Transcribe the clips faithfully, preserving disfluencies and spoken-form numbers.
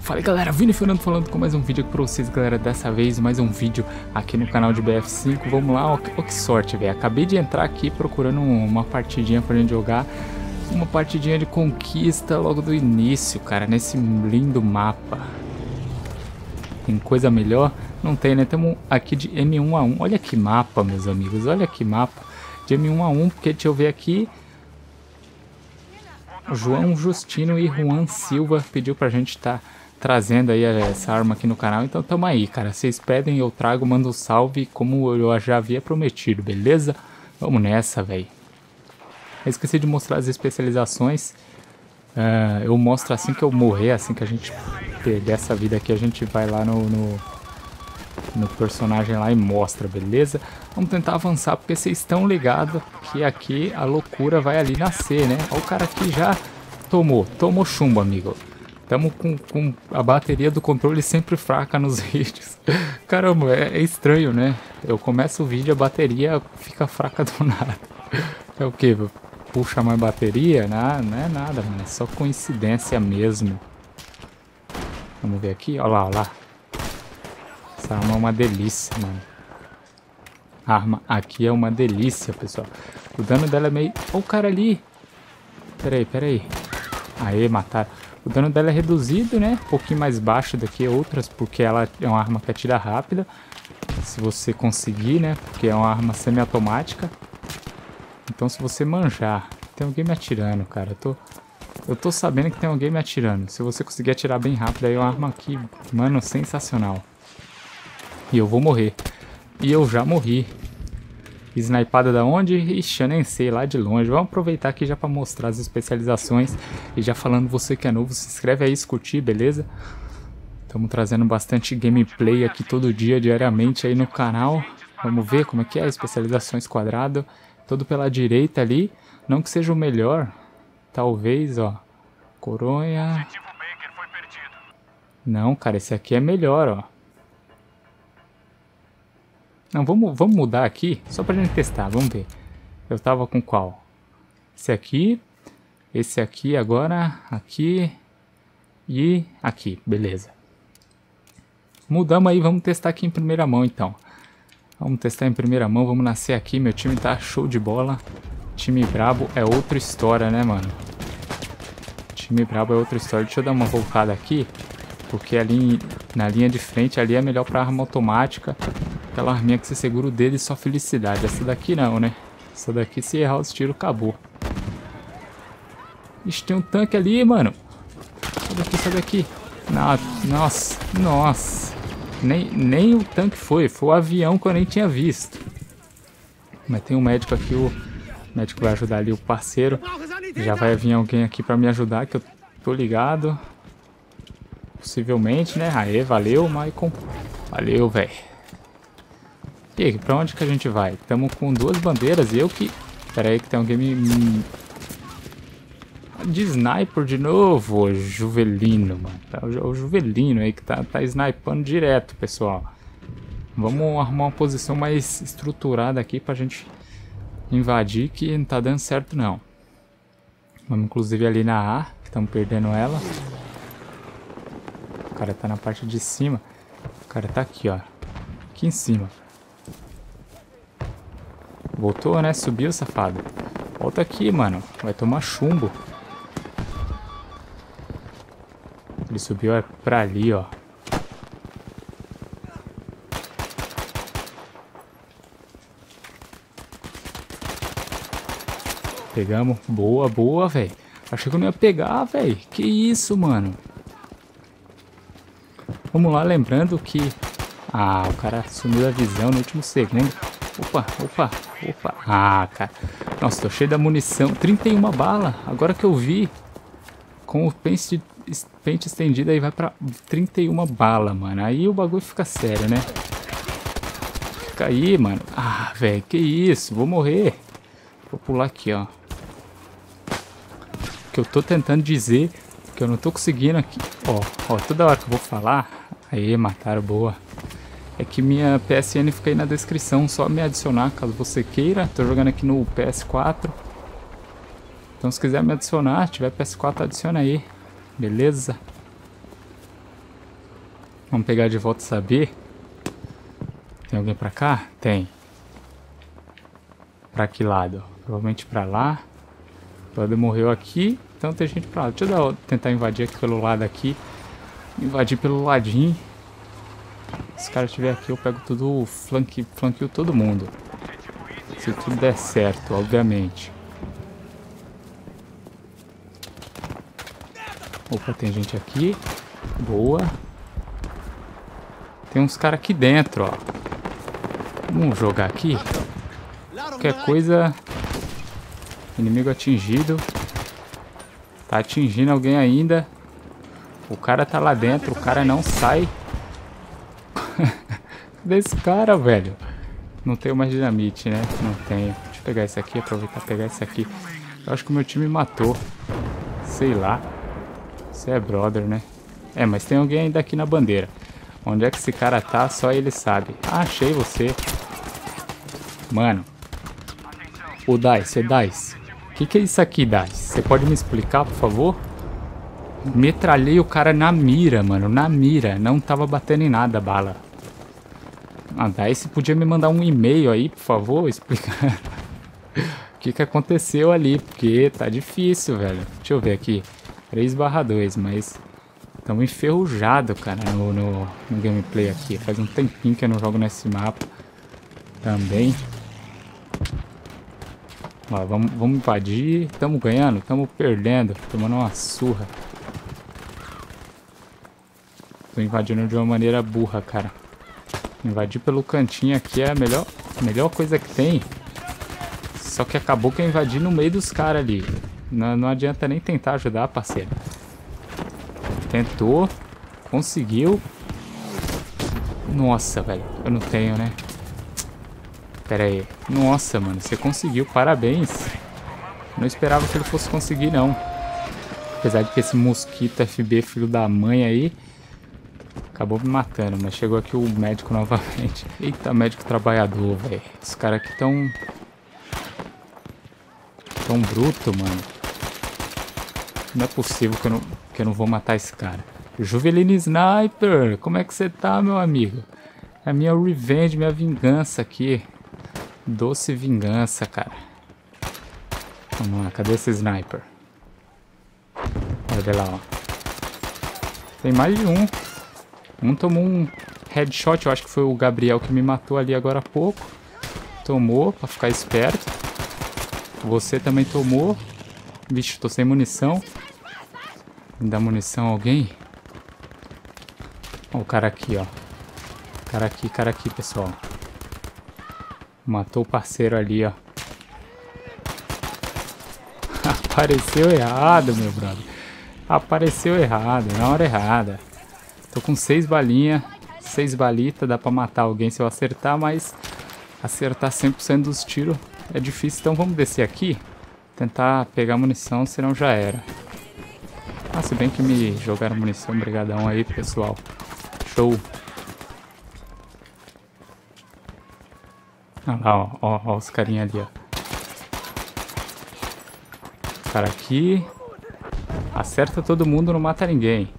Fala aí, galera, Vini Fernando falando com mais um vídeo aqui pra vocês, galera. Dessa vez mais um vídeo aqui no canal de B F cinco. Vamos lá, ó, ó que sorte, velho. Acabei de entrar aqui procurando uma partidinha pra gente jogar. Uma partidinha de conquista logo do início, cara, nesse lindo mapa. Tem coisa melhor? Não tem, né? Temos aqui de M um a um. Olha que mapa, meus amigos, olha que mapa. De M um a um, porque deixa eu ver aqui. João Justino e Juan Silva pediu pra gente estar... Tá trazendo aí essa arma aqui no canal, então tamo aí, cara. Vocês pedem, eu trago, mando um salve, como eu já havia prometido, beleza? Vamos nessa, velho. Esqueci de mostrar as especializações. Uh, eu mostro assim que eu morrer, assim que a gente perder essa vida aqui, a gente vai lá no, no, no personagem lá e mostra, beleza? Vamos tentar avançar, porque vocês estão ligados que aqui a loucura vai ali nascer, né? Olha o cara aqui já tomou, tomou chumbo, amigo. Estamos com, com a bateria do controle sempre fraca nos vídeos. Caramba, é, é estranho, né? Eu começo o vídeo e a bateria fica fraca do nada. É o que? Puxa mais bateria? Não, não é nada, mano. É só coincidência mesmo. Vamos ver aqui. Olha lá, olha lá. Essa arma é uma delícia, mano. A arma aqui é uma delícia, pessoal. O dano dela é meio... Olha o cara ali. Pera aí, pera aí. Aê, mataram. O dano dela é reduzido, né? Um pouquinho mais baixo do que outras, porque ela é uma arma que atira rápida. Se você conseguir, né? Porque é uma arma semi-automática. Então, se você manjar... Tem alguém me atirando, cara. Eu tô, eu tô sabendo que tem alguém me atirando. Se você conseguir atirar bem rápido, aí é uma arma aqui, mano, sensacional. E eu vou morrer. E eu já morri. Snipada da onde? Ixi, eu nem sei, lá de longe. Vamos aproveitar aqui já para mostrar as especializações. E já falando, você que é novo, se inscreve aí, curtir, beleza? Estamos trazendo bastante gameplay aqui todo dia, diariamente aí no canal. Vamos ver como é que é, especializações quadrado. Todo pela direita ali. Não que seja o melhor. Talvez, ó. Coronha. Não, cara, esse aqui é melhor, ó. Não, vamos, vamos mudar aqui, só pra gente testar, vamos ver. Eu tava com qual? Esse aqui, esse aqui agora, aqui e aqui, beleza. Mudamos aí, vamos testar aqui em primeira mão então. Vamos testar em primeira mão, vamos nascer aqui, meu time tá show de bola. Time brabo é outra história, né, mano? Time brabo é outra história, deixa eu dar uma voltada aqui. Porque ali na linha de frente ali é melhor pra arma automática. Aquela arminha que você segura o dedo e só felicidade. Essa daqui não, né? Essa daqui, se errar os tiros, acabou. Ixi, tem um tanque ali, mano. Sai daqui, sai daqui. Nossa, nossa. Nem, nem o tanque foi. Foi o avião que eu nem tinha visto. Mas tem um médico aqui. O médico vai ajudar ali o parceiro. Já vai vir alguém aqui pra me ajudar, que eu tô ligado. Possivelmente, né? Aê, valeu, Maicon. Valeu, velho. E aí, pra onde que a gente vai? Estamos com duas bandeiras e eu que... Pera aí que tem alguém me... De sniper de novo, o Juvelino, mano. O Juvelino aí que tá, tá snipando direto, pessoal. Vamos arrumar uma posição mais estruturada aqui pra gente invadir, que não tá dando certo não. Vamos inclusive ali na A, que estamos perdendo ela. O cara tá na parte de cima. O cara tá aqui, ó. Aqui em cima. Voltou, né? Subiu, safado. Volta aqui, mano. Vai tomar chumbo. Ele subiu é pra ali, ó. Pegamos. Boa, boa, velho. Achei que eu não ia pegar, velho. Que isso, mano. Vamos lá, lembrando que... Ah, o cara sumiu da visão no último segundo. Opa, opa, opa. Ah, cara. Nossa, tô cheio da munição. trinta e uma balas. Agora que eu vi. Com o pente, pente estendido aí vai pra trinta e uma balas, mano. Aí o bagulho fica sério, né? Fica aí, mano. Ah, velho, que isso. Vou morrer. Vou pular aqui, ó. O que eu tô tentando dizer... Que eu não tô conseguindo aqui. Ó, ó, toda hora que eu vou falar... Aí, mataram, boa. É que minha P S N fica aí na descrição, só me adicionar caso você queira. Tô jogando aqui no P S quatro. Então se quiser me adicionar, se tiver P S quatro, adiciona aí. Beleza? Vamos pegar de volta essa B. Tem alguém pra cá? Tem. Pra que lado? Provavelmente pra lá. O brother morreu aqui. Então tem gente pra lá. Deixa eu dar, tentar invadir aqui pelo lado aqui. Invadir pelo ladinho. Se os caras estiver aqui, eu pego tudo, flanque, flanqueio todo mundo. Se tudo der certo, obviamente. Opa, tem gente aqui. Boa. Tem uns caras aqui dentro, ó. Vamos jogar aqui. Qualquer coisa... Inimigo atingido. Tá atingindo alguém ainda. O cara tá lá dentro, o cara não sai. Desse cara, velho. Não tenho mais dinamite, né? Não tenho. Deixa eu pegar esse aqui, aproveitar e pegar esse aqui. Eu acho que o meu time matou. Sei lá. Você é brother, né? É, mas tem alguém ainda aqui na bandeira. Onde é que esse cara tá, só ele sabe. Ah, achei você. Mano. O Dice, é Dice. O que, que é isso aqui, Dice? Você pode me explicar, por favor? Metralhei o cara na mira, mano. Na mira. Não tava batendo em nada a bala. Ah, Dice podia me mandar um e-mail aí, por favor, explicar o que, que aconteceu ali. Porque tá difícil, velho. Deixa eu ver aqui. três barra dois, mas... Estamos enferrujados, cara, no, no, no gameplay aqui. Faz um tempinho que eu não jogo nesse mapa. Também. Ó, vamos, vamos invadir. Estamos ganhando, estamos perdendo. Tomando uma surra. Tô invadindo de uma maneira burra, cara. Invadir pelo cantinho aqui é a melhor, melhor coisa que tem. Só que acabou que eu invadi no meio dos caras ali. Não, não adianta nem tentar ajudar, parceiro. Tentou. Conseguiu. Nossa, velho. Eu não tenho, né? Pera aí. Nossa, mano. Você conseguiu. Parabéns. Não esperava que ele fosse conseguir, não. Apesar de que esse mosquito F B, filho da mãe aí, acabou me matando. Mas chegou aqui o médico novamente. Eita, médico trabalhador, velho. Os caras aqui tão... Tão bruto, mano. Não é possível que eu não, que eu não vou matar esse cara. Juvelino Sniper, como é que você tá, meu amigo? É a minha revenge, minha vingança aqui. Doce vingança, cara. Vamos lá, cadê esse sniper? Olha lá, ó. Tem mais de um. Um tomou um headshot, eu acho que foi o Gabriel que me matou ali agora há pouco. Tomou, pra ficar esperto. Você também tomou. Vixe, tô sem munição. Me dá munição a alguém? Ó, o cara aqui, ó. Cara aqui, cara aqui, pessoal. Matou o parceiro ali, ó. Apareceu errado, meu brother. Apareceu errado, na hora errada. Tô com seis balinhas. Seis balitas, dá pra matar alguém se eu acertar, mas... Acertar cem por cento dos tiros é difícil, então vamos descer aqui. Tentar pegar munição, senão já era. Ah, se bem que me jogaram munição, brigadão aí, pessoal. Show. Olha lá, ó, ó, ó os carinha ali, ó. Cara aqui. Acerta todo mundo, não mata ninguém.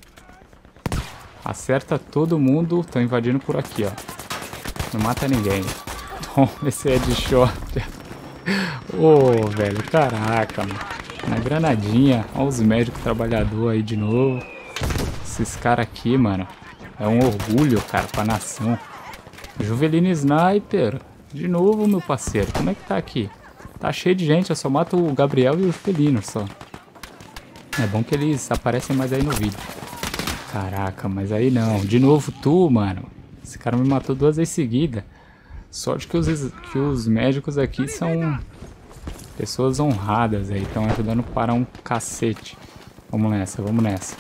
Acerta todo mundo, tô invadindo por aqui, ó. Não mata ninguém. Toma esse headshot. Ô, oh, velho, caraca, mano. Na granadinha. Olha os médicos trabalhadores aí de novo. Esses caras aqui, mano. É um orgulho, cara, pra nação. Juvelino Sniper. De novo, meu parceiro. Como é que tá aqui? Tá cheio de gente. Eu só mato o Gabriel e o Juvelino só. É bom que eles aparecem mais aí no vídeo. Caraca, mas aí não. De novo tu, mano. Esse cara me matou duas vezes seguidas. Sorte que os, que os médicos aqui são pessoas honradas aí. Estão ajudando para um cacete. Vamos nessa, vamos nessa.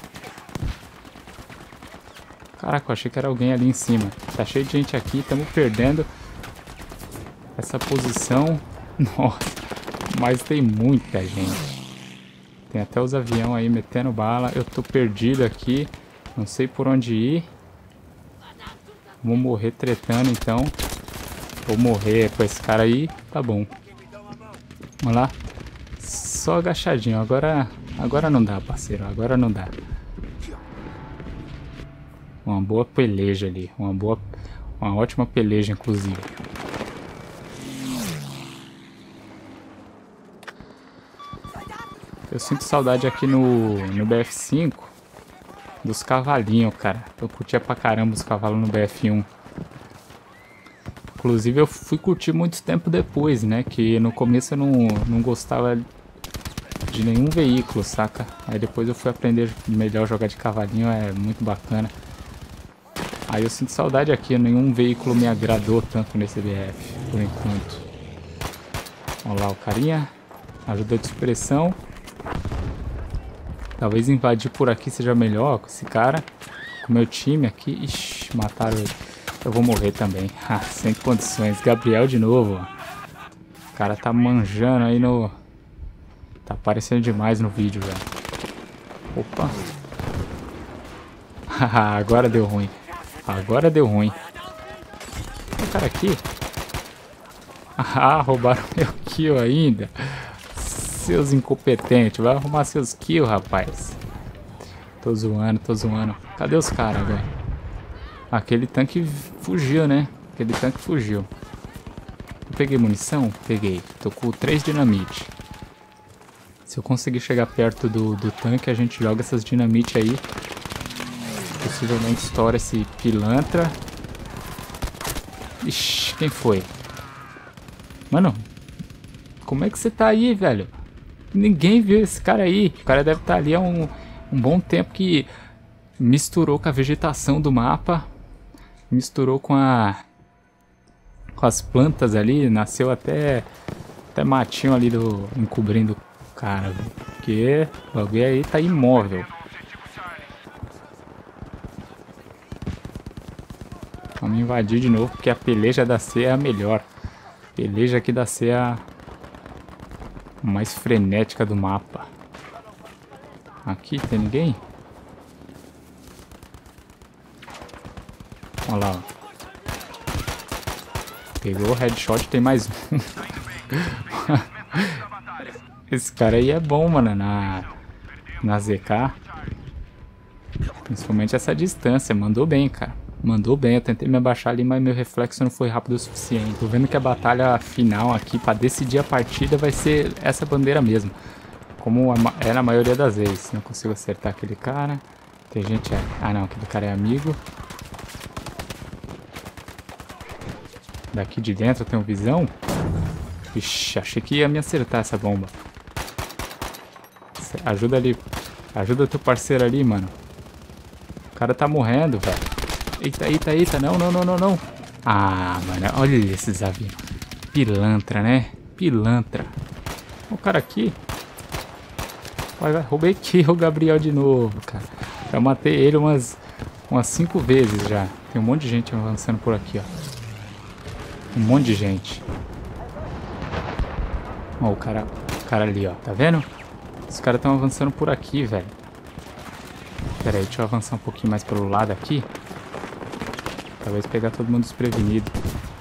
Caraca, eu achei que era alguém ali em cima. Tá cheio de gente aqui, estamos perdendo essa posição. Nossa, mas tem muita gente. Tem até os aviões aí metendo bala. Eu tô perdido aqui. Não sei por onde ir. Vou morrer tretando então. Vou morrer com esse cara aí. Tá bom. Vamos lá. Só agachadinho. Agora, agora não dá, parceiro. Agora não dá. Uma boa peleja ali. Uma boa... Uma ótima peleja, inclusive. Eu sinto saudade aqui no, no B F cinco dos cavalinhos, cara. Eu curtia pra caramba os cavalos no B F um. Inclusive eu fui curtir muito tempo depois, né? Que no começo eu não, não gostava de nenhum veículo, saca? Aí depois eu fui aprender melhor jogar de cavalinho, é muito bacana. Aí eu sinto saudade aqui, nenhum veículo me agradou tanto nesse B F, por enquanto. Olha lá o carinha, ajuda de supressão. Talvez invadir por aqui seja melhor com esse cara. Com o meu time aqui. Ixi, mataram ele. Eu vou morrer também. Ah, sem condições. Gabriel de novo. O cara tá manjando aí no... Tá aparecendo demais no vídeo, velho. Opa. Agora deu ruim. Agora deu ruim. O cara aqui. Ah, roubaram meu kill ainda. Seus incompetentes, vai arrumar seus kills, rapaz. Tô zoando, tô zoando. Cadê os caras, velho? Aquele tanque fugiu, né? Aquele tanque fugiu. Eu peguei munição? Peguei. Tô com três dinamite. Se eu conseguir chegar perto do, do tanque, a gente joga essas dinamite aí. Possivelmente estoura esse pilantra. Ixi, quem foi? Mano, como é que você tá aí, velho? Ninguém viu esse cara aí. O cara deve estar ali há um, um bom tempo que misturou com a vegetação do mapa. Misturou com a... Com as plantas ali. Nasceu até... Até matinho ali do... Encobrindo o cara, velho. Porque o bagulho aí tá imóvel. Vamos invadir de novo, porque a peleja da C é a melhor. A peleja aqui da C é a... mais frenética do mapa. Aqui tem ninguém? Olha lá, ó. Pegou o headshot, tem mais um. Esse cara aí é bom, mano, na, na Z K. Principalmente essa distância, mandou bem, cara. Mandou bem, eu tentei me abaixar ali, mas meu reflexo não foi rápido o suficiente. Tô vendo que a batalha final aqui, pra decidir a partida, vai ser essa bandeira mesmo. Como é na maioria das vezes. Não consigo acertar aquele cara. Tem gente... Ah não, aquele cara é amigo. Daqui de dentro tem um visão. Ixi, achei que ia me acertar essa bomba. Ajuda ali. Ajuda teu parceiro ali, mano. O cara tá morrendo, velho. Eita, eita, eita, não, não, não, não, não. Ah, mano, olha esses aviões. Pilantra, né? Pilantra. O cara aqui. Vai, vai, roubei aqui o Gabriel de novo, cara. Já matei ele umas, umas cinco vezes já. Tem um monte de gente avançando por aqui, ó. Um monte de gente. Ó, o cara, o cara ali, ó. Tá vendo? Os caras estão avançando por aqui, velho. Pera aí, deixa eu avançar um pouquinho mais pelo lado aqui. Talvez pegar todo mundo desprevenido.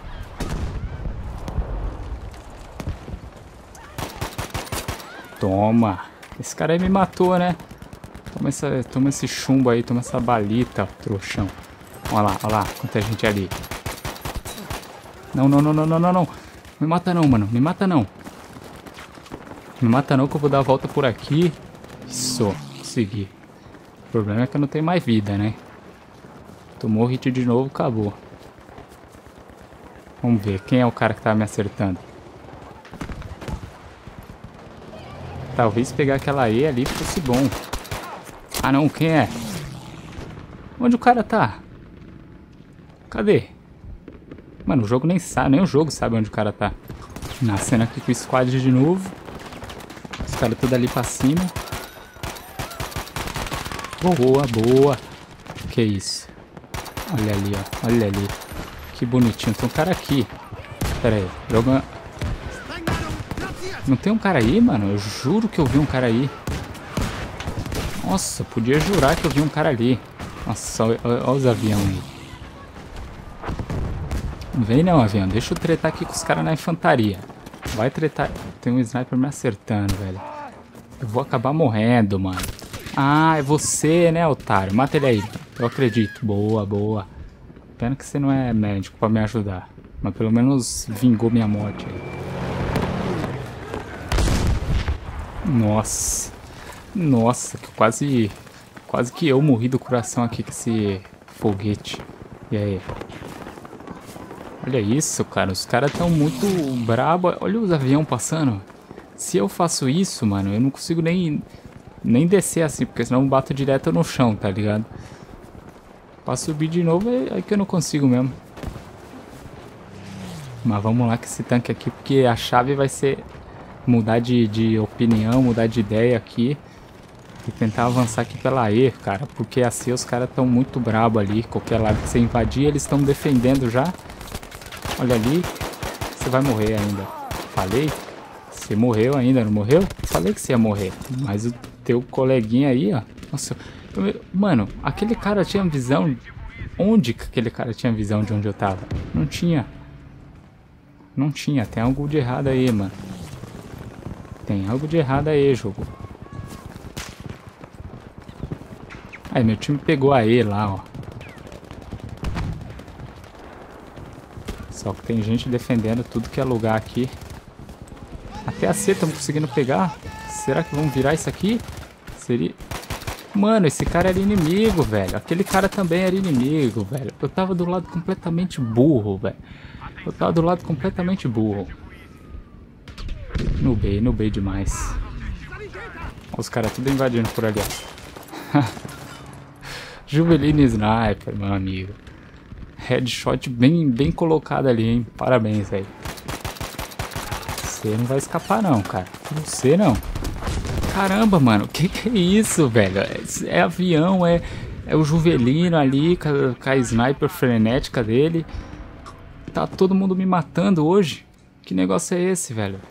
Toma. Esse cara aí me matou, né? Toma, essa, toma esse chumbo aí, toma essa balita, trouxão. Olha lá, olha lá, quanta gente ali. Não, não, não, não, não, não, não. Me mata não, mano. Me mata não. Me mata não que eu vou dar a volta por aqui. Isso, consegui. O problema é que eu não tenho mais vida, né? Tomou hit de novo, acabou. Vamos ver, quem é o cara que tá me acertando? Talvez pegar aquela E ali fosse bom. Ah não, quem é? Onde o cara tá? Cadê? Mano, o jogo nem sabe, nem o jogo sabe onde o cara tá. Nascendo aqui com o squad de novo. Os caras tudo ali pra cima. Boa, boa. Que isso? Olha ali, ó. Olha ali. Que bonitinho. Tem um cara aqui. Pera aí. Joga... Não tem um cara aí, mano? Eu juro que eu vi um cara aí. Nossa, podia jurar que eu vi um cara ali. Nossa, olha, olha os aviões aí. Não vem não, avião. Deixa eu tretar aqui com os caras na infantaria. Vai tretar. Tem um sniper me acertando, velho. Eu vou acabar morrendo, mano. Ah, é você, né, otário? Mata ele aí. Eu acredito. Boa, boa. Pena que você não é médico pra me ajudar. Mas pelo menos vingou minha morte aí. Nossa. Nossa, que quase... Quase que eu morri do coração aqui com esse foguete. E aí? Olha isso, cara. Os caras estão muito brabo. Olha os aviões passando. Se eu faço isso, mano, eu não consigo nem... Nem descer assim, porque senão eu bato direto no chão, tá ligado? Pra subir de novo é, é que eu não consigo mesmo. Mas vamos lá com esse tanque aqui, porque a chave vai ser mudar de, de opinião, mudar de ideia aqui. E tentar avançar aqui pela E, cara. Porque assim os caras estão muito brabo ali. Qualquer lado que você invadir, eles estão defendendo já. Olha ali. Você vai morrer ainda. Falei? Você morreu ainda, não morreu? Falei que você ia morrer. Mas o teu coleguinha aí, ó. Nossa, eu, mano, aquele cara tinha visão. Onde que aquele cara tinha visão de onde eu tava? Não tinha. Não tinha. Tem algo de errado aí, mano. Tem algo de errado aí, jogo. Aí, meu time pegou a E lá, ó. Só que tem gente defendendo tudo que é lugar aqui. Até a C estamos conseguindo pegar. Será que vamos virar isso aqui? Seria... Mano, esse cara era inimigo, velho. Aquele cara também era inimigo, velho. Eu tava do lado completamente burro, velho. Eu tava do lado completamente burro. Nubei, nubei demais. Os caras tudo invadindo por ali, ó. Juveline Sniper, meu amigo. Headshot bem, bem colocado ali, hein? Parabéns, velho. Você não vai escapar não, cara. Você não. Caramba, mano. Que que é isso, velho? É, é avião, é, é o Juvelino ali com a, com a sniper frenética dele. Tá todo mundo me matando hoje. Que negócio é esse, velho?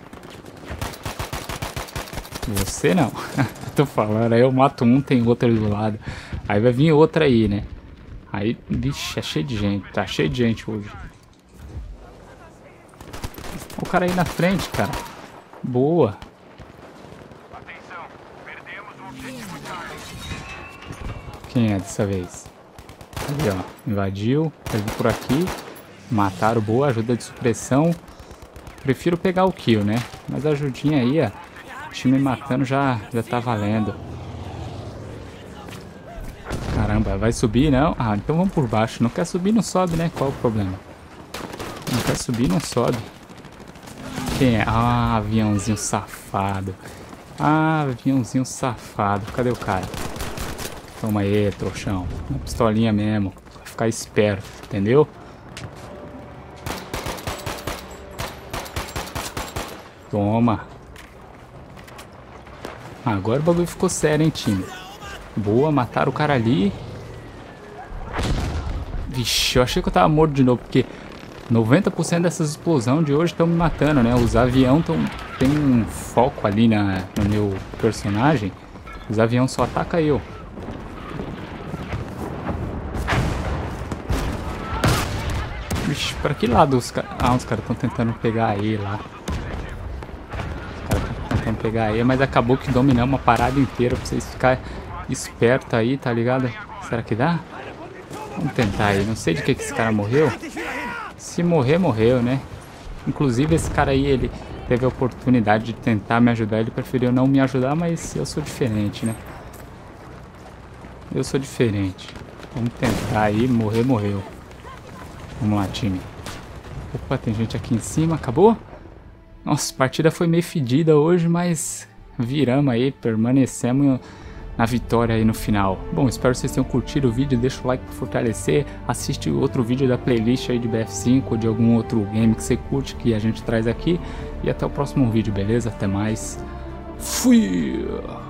Você não. Tô falando, aí eu mato um, tem outro do lado. Aí vai vir outra aí, né? Aí, vixe, é cheio de gente. Tá cheio de gente hoje. O cara aí na frente, cara. Boa. Quem é dessa vez? Ali, ó. Invadiu. Vai vir por aqui. Mataram. Boa. Ajuda de supressão. Prefiro pegar o kill, né? Mas a ajudinha aí, ó. O time matando já, já tá valendo. Caramba, vai subir, não? Ah, então vamos por baixo. Não quer subir, não sobe, né? Qual o problema? Não quer subir, não sobe. Quem é? Ah, aviãozinho safado. Ah, aviãozinho safado. Cadê o cara? Toma aí, trouxão. Uma pistolinha mesmo. Pra ficar esperto, entendeu? Toma. Ah, agora o bagulho ficou sério, hein, time? Boa, mataram o cara ali. Vixe, eu achei que eu tava morto de novo, porque noventa por cento dessas explosões de hoje estão me matando, né? Os aviões tão, tem um foco ali na, no meu personagem. Os aviões só atacam eu. Vixe, pra que lado os caras... Ah, os caras estão tentando pegar aí lá. Os caras estão tentando pegar aí, mas acabou que dominamos a parada inteira pra vocês ficarem espertos aí, tá ligado? Será que dá? Vamos tentar aí. Não sei de que, que esse cara morreu. Se morrer, morreu, né? Inclusive esse cara aí, ele teve a oportunidade de tentar me ajudar. Ele preferiu não me ajudar, mas eu sou diferente, né? Eu sou diferente. Vamos tentar aí. Morrer, morreu. Vamos lá, time. Opa, tem gente aqui em cima. Acabou? Nossa, a partida foi meio fedida hoje, mas viramos aí. Permanecemos na vitória aí no final. Bom, espero que vocês tenham curtido o vídeo. Deixa o like para fortalecer. Assiste outro vídeo da playlist aí de B F cinco ou de algum outro game que você curte que a gente traz aqui. E até o próximo vídeo, beleza? Até mais. Fui!